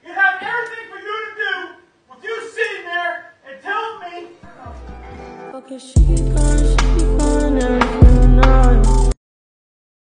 You have everything for you to do with you sitting there and telling me. Okay, she be gone, she be gone.